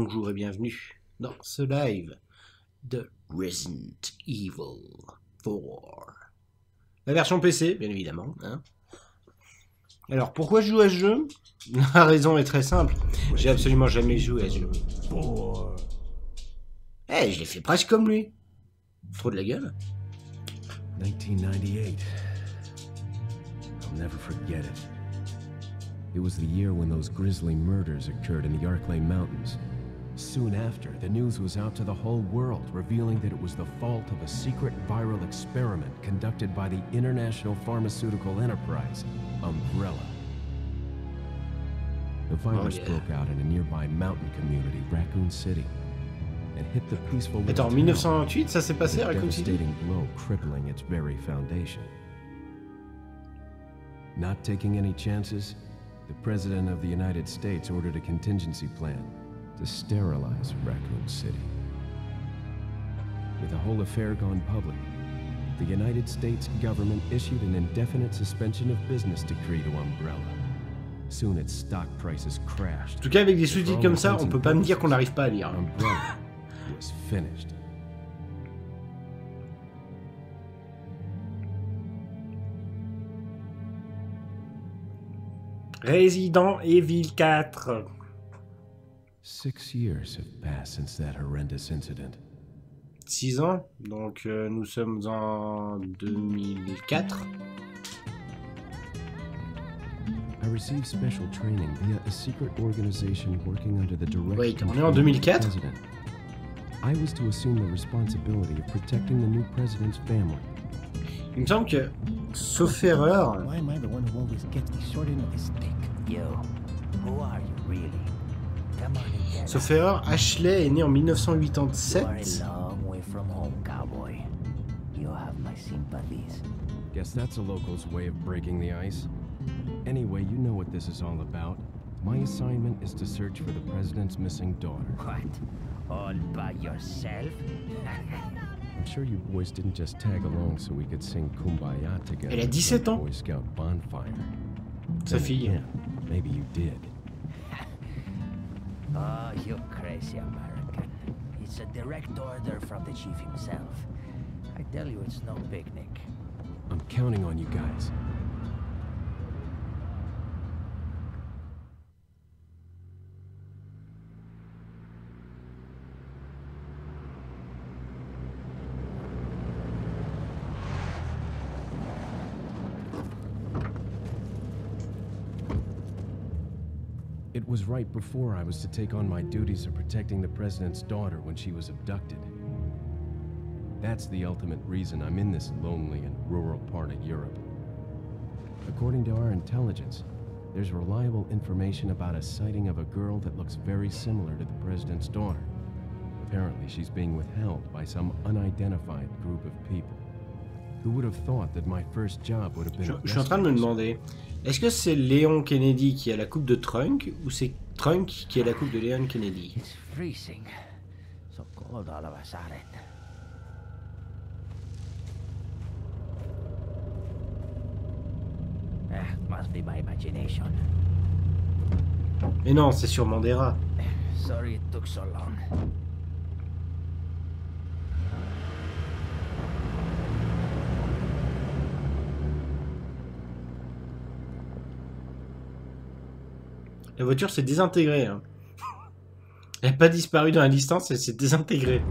bonjour et bienvenue dans ce live de Resident Evil 4. La version PC, bien évidemment. Hein. Alors, pourquoi je joue à ce jeu? La raison est très simple. J'ai absolument jamais joué à ce jeu. Eh, je l'ai fait presque comme lui. Trop de la gueule. 1998. I'll never forget it. It was the year when those grisly murders occurred in the Arklay Mountains. Soon after, the news was out to the whole world, revealing that it was the fault of a secret viral experiment conducted by the international pharmaceutical enterprise, Umbrella. The virus broke out in a nearby mountain community, Raccoon City, and hit the peaceful... Attends, en 1998, ça s'est passé à Raccoon City? Devastating blow crippling its very foundation. Not taking any chances, the President of the United States ordered a contingency plan to sterilize Raccoon City. With the whole affair gone public, the United States government issued an indefinite suspension of business decree to Umbrella. Soon its stock prices crashed. En tout cas, avec des sous-titres comme ça, on peut pas me dire qu'on n'arrive pas à lire. Umbrella was finished. Resident Evil 4. 6 years have passed since that horrendous incident. 6 ans, donc nous sommes en 2004. I received special training via a secret organization working under the direct Wait, on est en 2004? president. I was to assume the responsibility of protecting the new president's family. Il me semble que, sauf erreur, Why am I the one who always gets the short end of the stick? You, who are you really? Come on and tell sauf erreur, Ashley est né en You are 1987. a long way from home, cowboy. You have my sympathies. Guess that's a local's way of breaking the ice. Anyway, you know what this is all about. My assignment is to search for the president's missing daughter. What? All by yourself? I'm sure you boys didn't just tag along so we could sing Kumbaya together. Elle a at 17 some ans. Boy Scout bonfire. Sa Then fille. again, maybe you did. Oh, you crazy American. It's a direct order from the chief himself. I tell you, it's no picnic. I'm counting on you guys. It was right before I was to take on my duties of protecting the president's daughter when she was abducted. That's the ultimate reason I'm in this lonely and rural part of Europe. According to our intelligence, there's reliable information about a sighting of a girl that looks very similar to the president's daughter. Apparently, she's being withheld by some unidentified group of people. Who would have thought that my first job would have been... Je suis en train de me demander, est-ce que c'est Léon Kennedy qui a la coupe de Trunk ou c'est Trunk qui a la coupe de Léon Kennedy? It's freezing. So cold all of a sudden. Must be my imagination. Mais non, c'est sûrement des rats. Sorry it took so long. La voiture s'est désintégrée. Hein. Elle n'a pas disparu dans la distance, elle s'est désintégrée.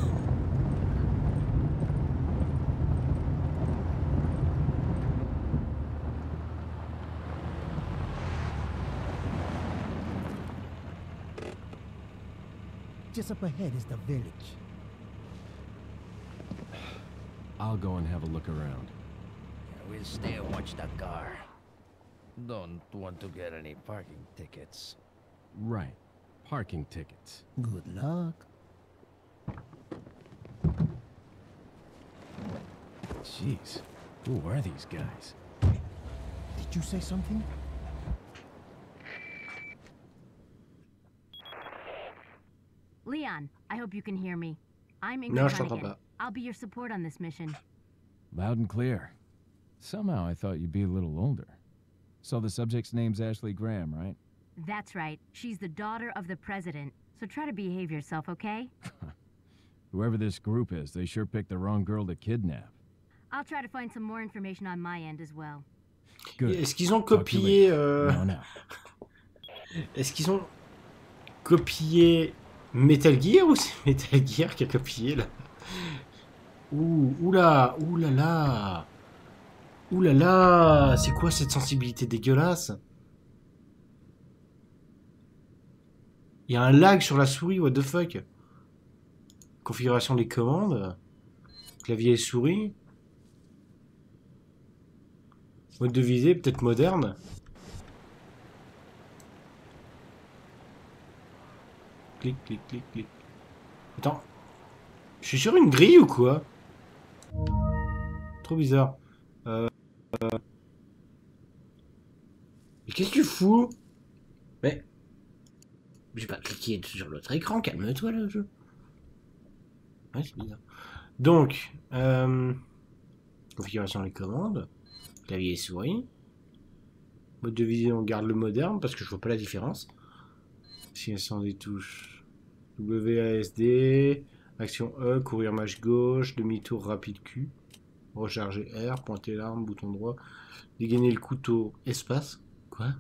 Just up ahead is the village. I'll go and have a look around. We'll stay and watch that car. Don't want to get any parking tickets. Right. Parking tickets. Good luck. Jeez. Who are these guys? Did you say something? Leon, I hope you can hear me. I'm Non, Ingrid je t'entends Hunnigan. pas. I'll be your support on this mission. Loud and clear. Somehow I thought you'd be a little older. So the subject's name's Ashley Graham, right? That's right. She's the daughter of the president. so try to behave yourself, okay? Whoever this group is, they sure picked the wrong girl to kidnap. I'll try to find some more information on my end as well. Good. Est-ce qu'ils ont Talk to you copié... later. No, no. Est-ce qu'ils ont copié Metal Gear ou c'est Metal Gear qui a copié là? Oula, oulala. Oulala, c'est quoi cette sensibilité dégueulasse? Il y a un lag sur la souris, what the fuck? Configuration des commandes. Clavier et souris. Mode de visée, peut-être moderne. Clic, clic, clic, clic. Attends. Je suis sur une grille ou quoi? Trop bizarre. Mais qu'est-ce que tu fous? Mais... J'ai pas cliqué sur l'autre écran, calme-toi le jeu. Ouais, c'est bizarre. Donc, configuration des commandes. Clavier et souris. Mode de vision, on garde le moderne parce que je vois pas la différence. Si elles sont des touches. WASD. Action E, courir mâche gauche. Demi-tour rapide Q. Recharger R. Pointer l'arme, bouton droit. Dégainer le couteau. Espace. Quoi?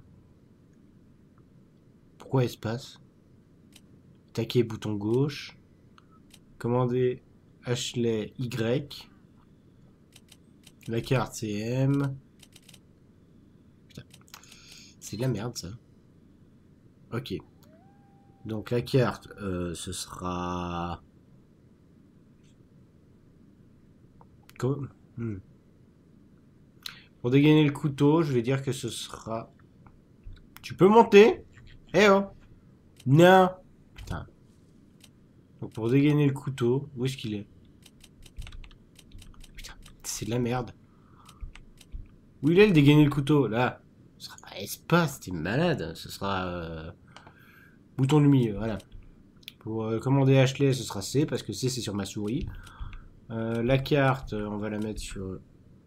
Pourquoi espace? Attaquer bouton gauche. Commander Ashley Y. La carte c'est M. Putain. C'est de la merde ça. Ok. Donc la carte ce sera... Pour dégainer le couteau, je vais dire que ce sera... Tu peux monter? Eh oh! Non! Putain. Donc pour dégainer le couteau, où est-ce qu'il est? Putain, c'est de la merde. Où il est le dégainer le couteau? Là. Ce sera pas espace, t'es malade. Ce sera... bouton du milieu, voilà. Pour commander Ashley, ce sera C, parce que C c'est sur ma souris. La carte, on va la mettre sur...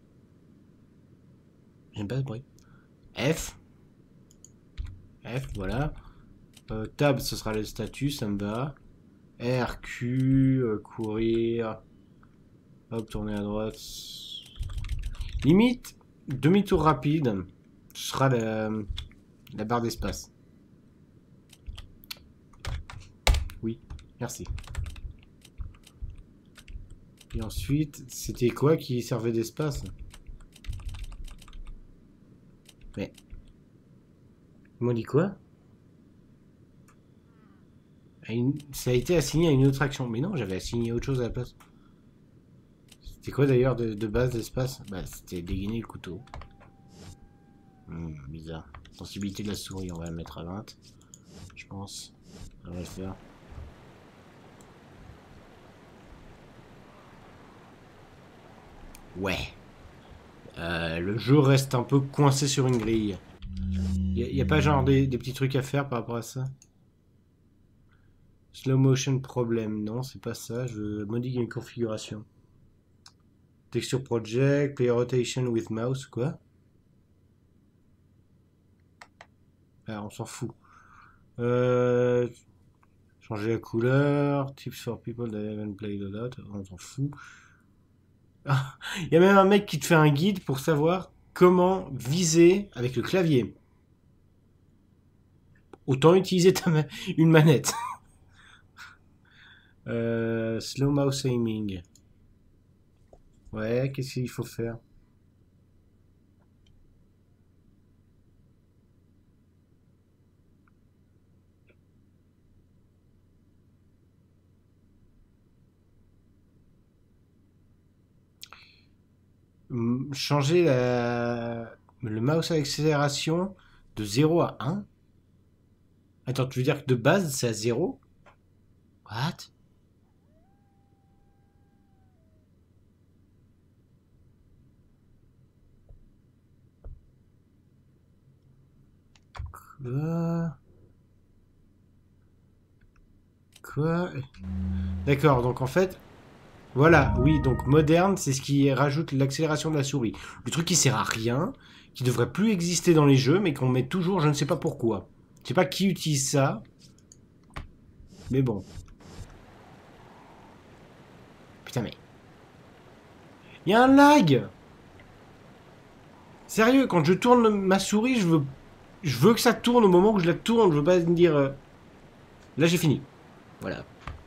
J'aime pas ce bruit. F. F, voilà. Tab, ce sera le statut, ça me va. R, Q, courir. Hop, tourner à droite. Limite, demi-tour rapide. Ce sera la barre d'espace. Oui, merci. Et ensuite, c'était quoi qui servait d'espace? Mais... Ils m'ont dit quoi? Ça a été assigné à une autre action. Mais non, j'avais assigné autre chose à la place. C'était quoi d'ailleurs de base d'espace? Bah, c'était dégainer le couteau. Bizarre. Sensibilité de la souris, on va la mettre à 20. Je pense. Ça va le faire. Ouais. Le jeu reste un peu coincé sur une grille. Y a pas genre des petits trucs à faire par rapport à ça? Slow motion problème. Non, c'est pas ça. Je modifie une configuration. Texture project, play rotation with mouse. Quoi? Ah, on s'en fout. Changer la couleur. Tips for people that haven't played a lot. On s'en fout. Il y a même un mec qui te fait un guide pour savoir comment viser avec le clavier. Autant utiliser une manette. Slow mouse aiming. Ouais, qu'est-ce qu'il faut faire? Changer le mouse à accélération de 0 à 1. Attends, tu veux dire que de base c'est à 0? What? Quoi? D'accord, donc en fait... Voilà, oui, donc moderne, c'est ce qui rajoute l'accélération de la souris. Le truc qui sert à rien, qui devrait plus exister dans les jeux, mais qu'on met toujours, je ne sais pas pourquoi. Je sais pas qui utilise ça. Mais bon. Putain, mais... Il y a un lag! Sérieux, quand je tourne ma souris, je veux que ça tourne au moment où je la tourne. Je veux pas me dire... Là, j'ai fini. Voilà.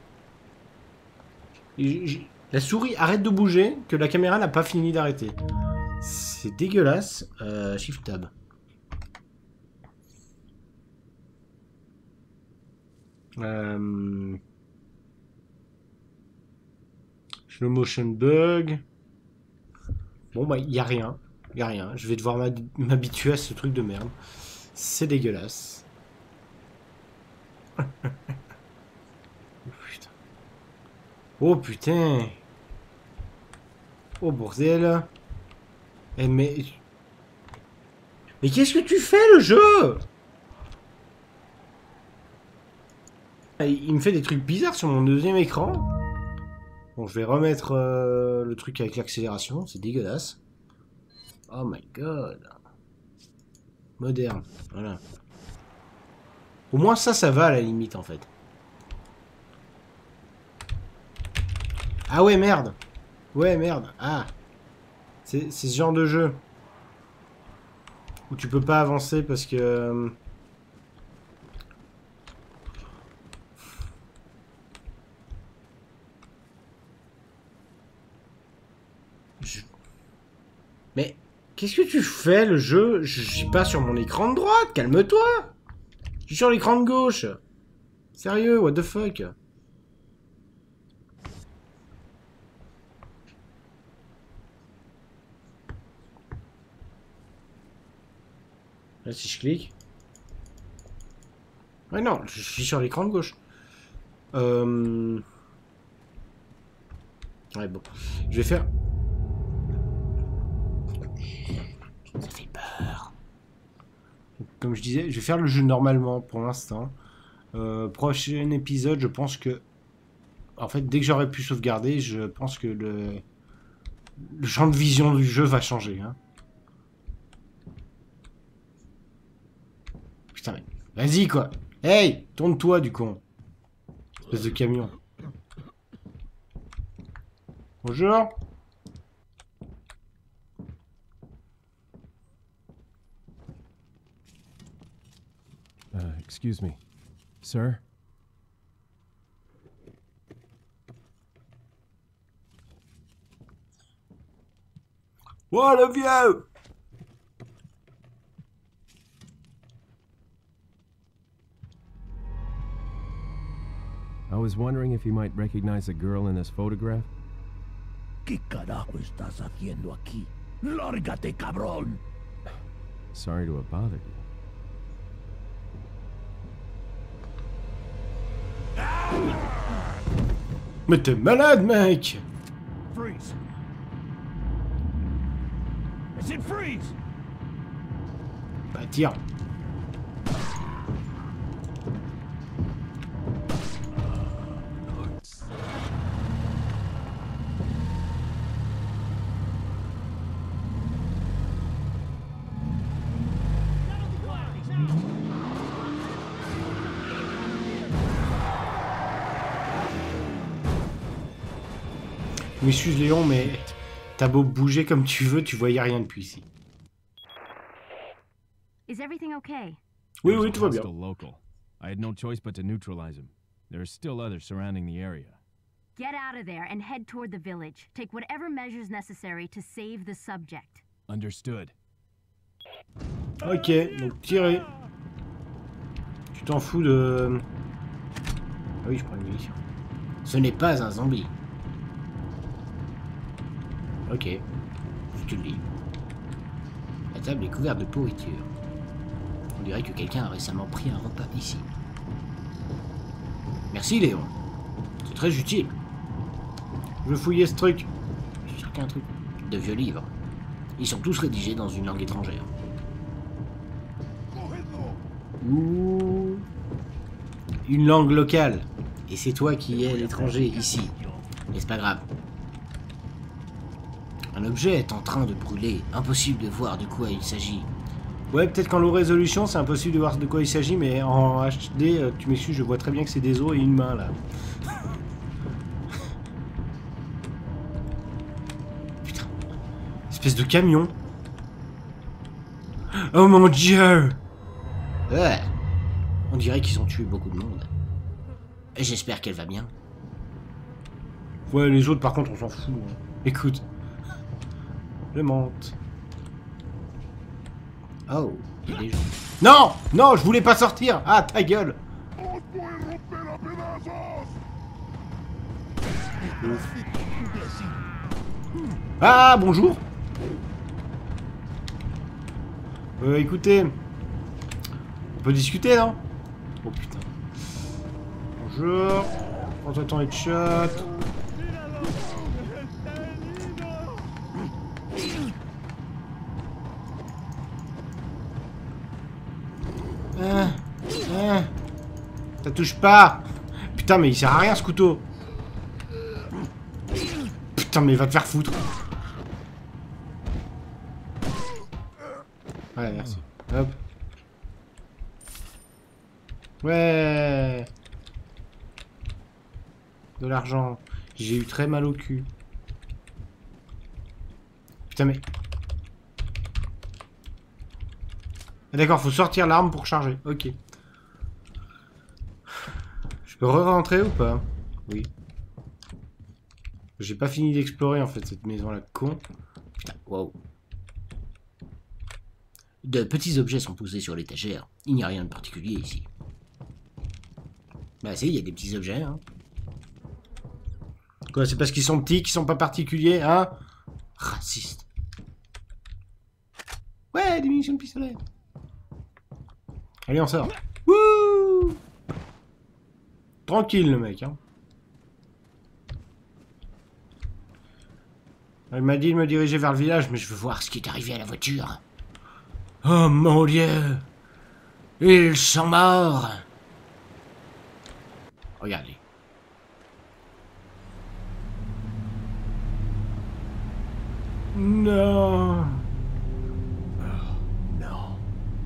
La souris arrête de bouger, que la caméra n'a pas fini d'arrêter. C'est dégueulasse. Shift Tab. Slow motion bug. Bon, bah, il n'y a rien. Il n'y a rien. Je vais devoir m'habituer à ce truc de merde. C'est dégueulasse. Putain. Oh putain. Oh bordel. Eh mais... Mais qu'est-ce que tu fais le jeu? Il me fait des trucs bizarres sur mon deuxième écran. Bon, je vais remettre le truc avec l'accélération. C'est dégueulasse. Oh my god. Moderne. Voilà. Au moins ça va à la limite en fait. Ah ouais, merde. Ouais, merde. Ah. C'est ce genre de jeu. Où tu peux pas avancer parce que... Mais qu'est-ce que tu fais le jeu? Je suis pas sur mon écran de droite, calme-toi. Je suis sur l'écran de gauche. Sérieux, what the fuck? Là, si je clique... Ouais, non, je suis sur l'écran de gauche. Ouais, bon. Je vais faire... Ça fait peur. Comme je disais, je vais faire le jeu normalement pour l'instant. Prochain épisode, je pense que... En fait, dès que j'aurai pu sauvegarder, je pense que le champ de vision du jeu va changer. Hein. Putain, mais... Vas-y, quoi. Hey, tourne-toi, du con. Espèce de camion. Bonjour. Excuse me. Sir? Oh, le vieux! I was wondering if you might recognize the girl in this photograph. ¿Qué carajo estás haciendo aquí? ¡Lárgate, cabrón! Sorry to have bothered you. Mais t'es malade, mec! Freeze! I said freeze! Bah, tire. Je m'excuse Léon, mais t'as beau bouger comme tu veux, tu voyais rien depuis ici. Is everything okay? Oui, There's oui, a tout va bien. hostile local. I had no choice but to neutralize him. There are still others surrounding the area. Get out of there and head toward the village. Take whatever measures necessary to save the subject. Understood. Ok, donc tirer. Tu t'en fous de... Ah oui, je prends une munition. Ce n'est pas un zombie. Ok, je te le dis. La table est couverte de pourriture. On dirait que quelqu'un a récemment pris un repas ici. Merci Léon. C'est très utile. Je veux fouiller ce truc. Je suis sûr qu'il y a un truc. De vieux livres. Ils sont tous rédigés dans une langue étrangère. Ouh. Une langue locale. Et c'est toi qui es l'étranger ici. Mais c'est pas grave. Un objet est en train de brûler. Impossible de voir de quoi il s'agit. Ouais, peut-être qu'en low résolution, c'est impossible de voir de quoi il s'agit, mais en HD, tu m'excuses, je vois très bien que c'est des os et une main, là. Putain. Espèce de camion. Oh mon dieu! Ouais. On dirait qu'ils ont tué beaucoup de monde. J'espère qu'elle va bien. Ouais, les autres, par contre, on s'en fout. Hein. Écoute. Je monte. Oh, il y a des gens. Non! Non, je voulais pas sortir! Ah, ta gueule! Ah, bonjour! Écoutez. On peut discuter, non? Oh putain. Bonjour. Prends-toi ton headshot. Ça touche pas. Putain, mais il sert à rien ce couteau. Putain, mais va te faire foutre. Ouais, merci. Hop. Ouais. De l'argent. J'ai eu très mal au cul. Putain, mais... Ah, d'accord, faut sortir l'arme pour charger. Ok. Je peux re-rentrer ou pas? Oui. J'ai pas fini d'explorer en fait cette maison là con. Putain, wow. De petits objets sont posés sur l'étagère. Il n'y a rien de particulier ici. Bah si, il y a des petits objets, hein. Quoi, c'est parce qu'ils sont petits qu'ils sont pas particuliers, hein? Raciste. Ouais, des munitions de pistolet. Allez, on sort. Wouh! Tranquille, le mec, hein. Il m'a dit de me diriger vers le village, mais je veux voir ce qui est arrivé à la voiture. Oh mon Dieu! Ils sont morts! Regardez. Non! Non.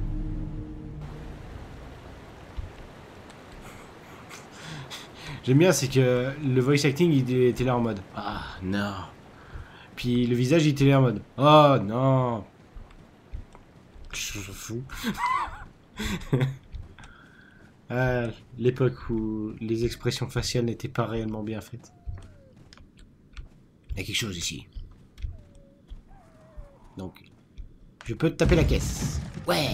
J'aime bien, c'est que le voice acting, il était là en mode ah non. Puis le visage, il était là en mode oh non. Je m'en fous. Ah, l'époque où les expressions faciales n'étaient pas réellement bien faites. Il y a quelque chose ici. Donc, je peux te taper la caisse. Ouais.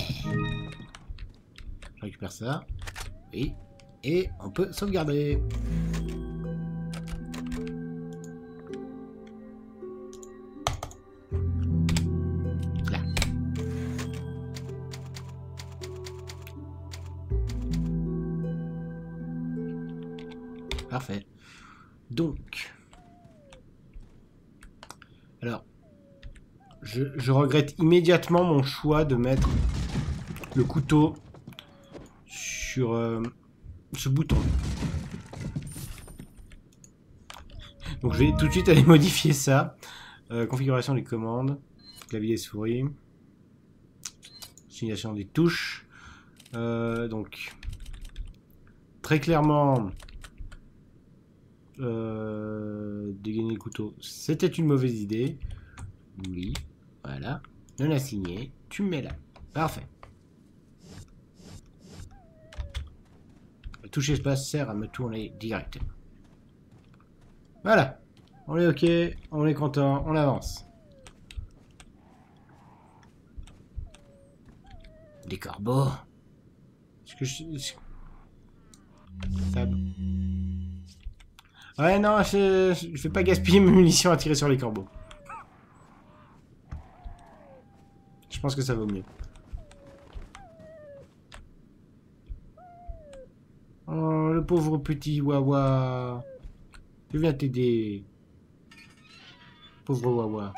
Je récupère ça. Oui. Et on peut sauvegarder. Là. Parfait. Donc. Alors. Je regrette immédiatement mon choix de mettre le couteau sur ce bouton. Donc je vais tout de suite aller modifier ça. Configuration des commandes. Clavier et souris. Signation des touches. Donc très clairement dégainer le couteau. C'était une mauvaise idée. Oui. Voilà. Non assigné. Tu me mets là. Parfait. Toucher espace sert à me tourner directement. Voilà. On est ok. On est content. On avance. Des corbeaux. Est-ce que je... Table. Ouais, non, je vais pas gaspiller mes munitions à tirer sur les corbeaux. Je pense que ça vaut mieux. Oh, le pauvre petit Wawa. Je viens t'aider. Pauvre Wawa.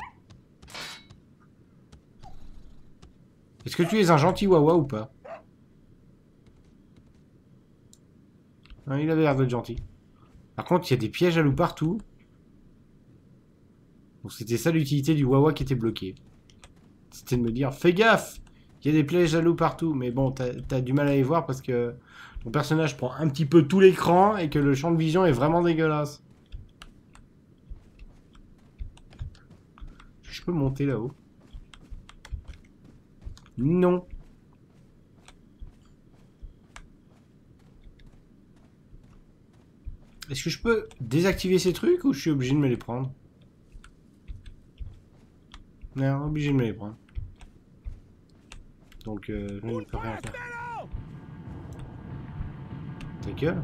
Est-ce que tu es un gentil Wawa ou pas? Non, il avait l'air d'être gentil. Par contre, il y a des pièges à loup partout. Donc c'était ça l'utilité du Wawa qui était bloqué. C'était de me dire, fais gaffe! Il y a des pièges à loup partout, mais bon, t'as du mal à les voir parce que ton personnage prend un petit peu tout l'écran et que le champ de vision est vraiment dégueulasse. Je peux monter là-haut? Non. Est-ce que je peux désactiver ces trucs ou je suis obligé de me les prendre? Non, obligé de me les prendre. Donc, je ne peux rien faire. Ta gueule.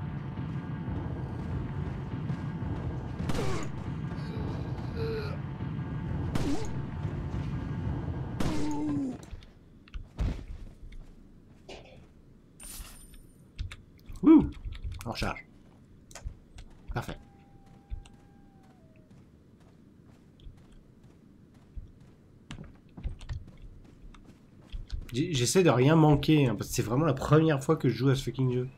Wouh! En charge. Parfait. J'essaie de rien manquer, hein, parce que c'est vraiment la première fois que je joue à ce fucking jeu.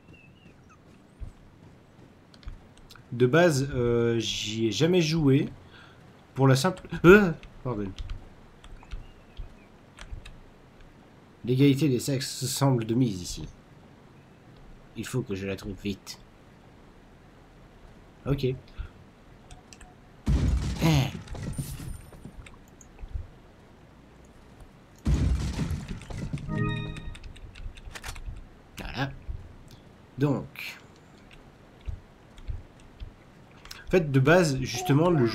De base, j'y ai jamais joué. Pour la simple... Pardon. L'égalité des sexes semble de mise ici. Il faut que je la trouve vite. Ok. Voilà. Donc. En fait, de base, justement, le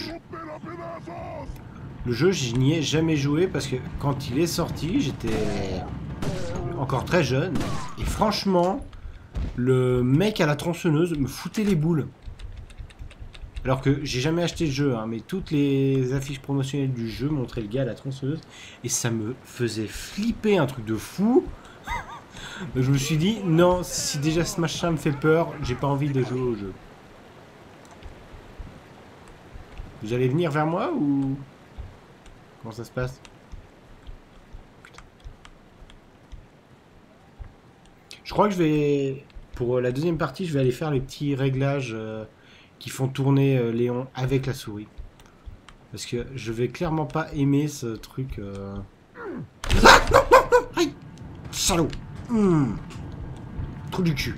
jeu, je n'y ai jamais joué parce que quand il est sorti, j'étais encore très jeune. Et franchement, le mec à la tronçonneuse me foutait les boules. Alors que j'ai jamais acheté le jeu, hein, mais toutes les affiches promotionnelles du jeu montraient le gars à la tronçonneuse. Et ça me faisait flipper, un truc de fou. Je me suis dit, non, si déjà ce machin me fait peur, j'ai pas envie de jouer au jeu. Vous allez venir vers moi ou... Comment ça se passe? Putain. Je crois que je vais... Pour la deuxième partie, je vais aller faire les petits réglages qui font tourner Léon avec la souris. Parce que je vais clairement pas aimer ce truc... Ah non, non, non, aïe, salaud. Trou du cul.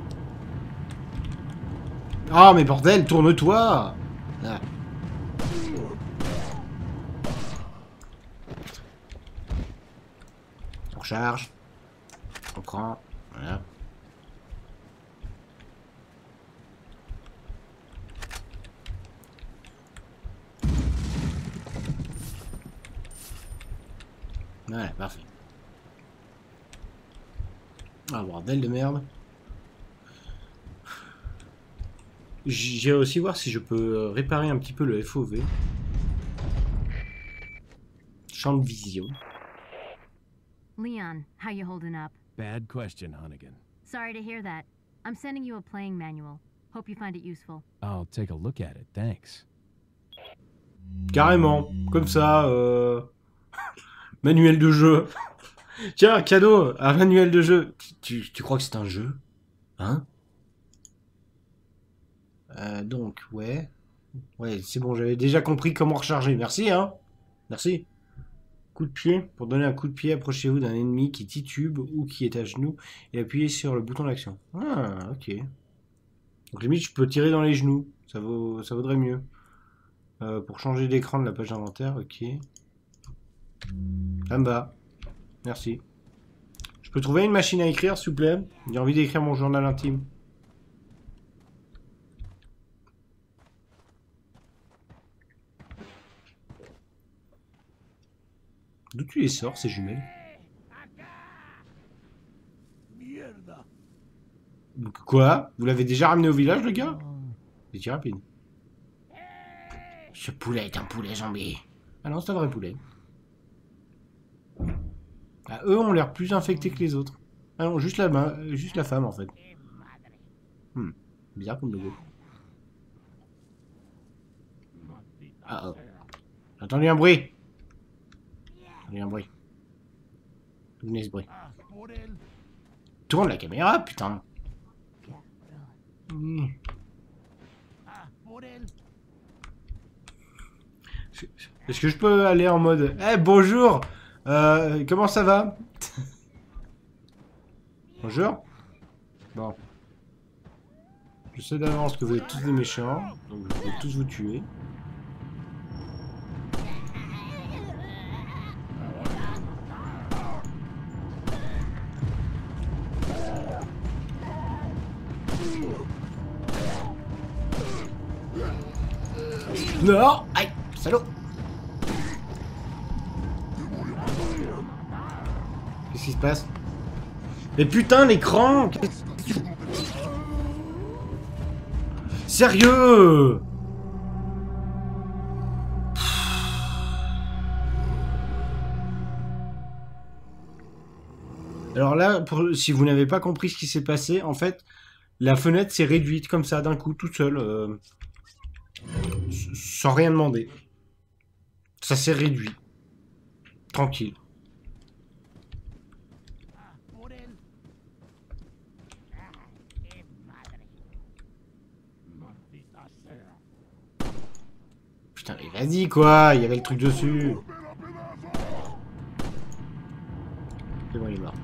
Ah mais bordel, tourne-toi. Ah. On recharge. On prend. Voilà. Voilà, parfait. Ah, bordel de merde. J'irai aussi voir si je peux réparer un petit peu le FOV. Champ de vision. Leon, how you holding up? Bad question, Hunnigan. Sorry to hear that. I'm sending you a playing manual. Hope you find it useful. I'll take a look at it, thanks. Carrément, comme ça, manuel de jeu. Tiens, cadeau, un manuel de jeu. Tu crois que c'est un jeu? Hein? Donc, ouais. Ouais, c'est bon, j'avais déjà compris comment recharger. Merci, hein. Merci. Coup de pied. Pour donner un coup de pied, approchez-vous d'un ennemi qui titube ou qui est à genoux et appuyez sur le bouton d'action. Ah, ok. Donc, limite, je peux tirer dans les genoux. Ça vaudrait mieux. Pour changer d'écran de la page d'inventaire, ok. Ça me va. Merci. Je peux trouver une machine à écrire, s'il vous plaît? J'ai envie d'écrire mon journal intime. D'où tu les sors, ces jumelles? Quoi? Vous l'avez déjà ramené au village, le gars? C'est rapide. Ce poulet est un poulet zombie. Ah non, c'est un vrai poulet. Ah, eux ont l'air plus infectés que les autres. Ah non, juste la femme, en fait. Bizarre comme logo. Ah oh. J'ai entendu un bruit. J'ai un bruit. D'où venait ce bruit? Tourne la caméra, putain. Est-ce que je peux aller en mode... Eh, bonjour. Comment ça va? Bonjour. Bon. Je sais d'avance que vous êtes tous des méchants, donc je vais tous vous tuer. Non! Aïe! Salaud! Qu'est-ce qui se passe? Mais putain, l'écran! Sérieux? Alors là, si vous n'avez pas compris ce qui s'est passé, en fait, la fenêtre s'est réduite comme ça, d'un coup, toute seule. Sans rien demander. Ça s'est réduit. Tranquille. Putain, mais vas-y quoi, il y avait le truc dessus. C'est bon, il est mort.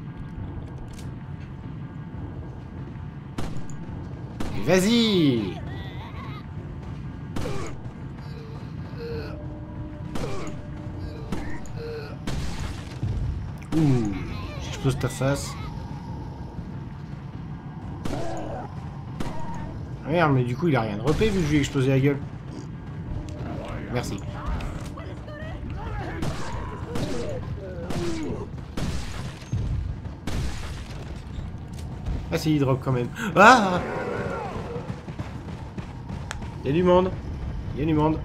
Mais vas-y! Ouh, j'explose ta face. Ah merde, mais du coup il a rien de repé vu que je lui ai explosé la gueule. Merci. Ah si, il drop quand même. Ah! Il y a du monde. Il y a du monde.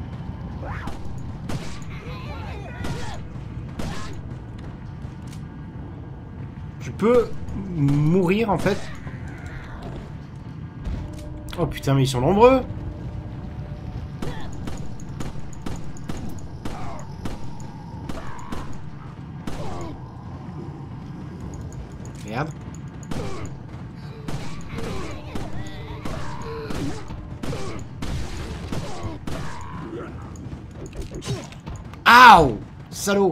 Je peux mourir en fait. Oh putain, mais ils sont nombreux. Merde. Aouh! Salaud!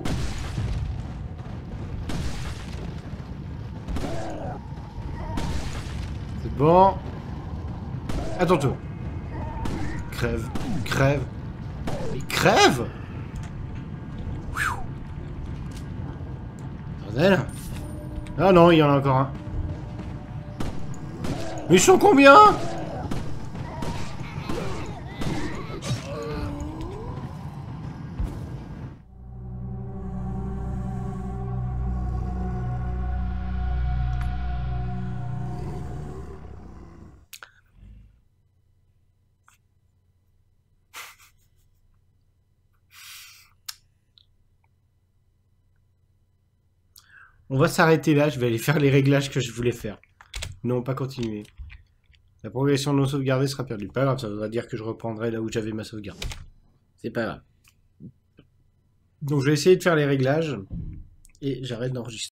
C'est bon. Attends-toi. Crève. Crève. Mais crève! Bordel. Ah non, il y en a encore un. Mais ils sont combien? On va s'arrêter là, je vais aller faire les réglages que je voulais faire. Non, pas continuer. La progression non sauvegardée sera perdue. Pas grave, ça voudra dire que je reprendrai là où j'avais ma sauvegarde. C'est pas grave. Donc je vais essayer de faire les réglages. Et j'arrête d'enregistrer.